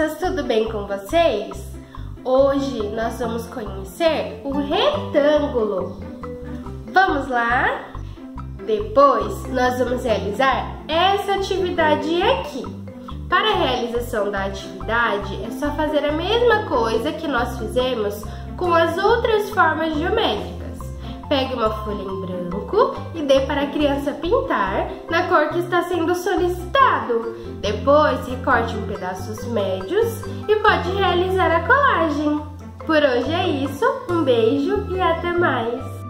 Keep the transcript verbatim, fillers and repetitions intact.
crianças, tudo bem com vocês? Hoje nós vamos conhecer o retângulo. Vamos lá? Depois nós vamos realizar essa atividade aqui. Para a realização da atividade é só fazer a mesma coisa que nós fizemos com as outras formas geométricas. Pegue uma folha em branco e dê para a criança pintar na cor que está sendo solicitado. Depois, recorte em pedaços médios e pode realizar a colagem. Por hoje é isso, um beijo e até mais!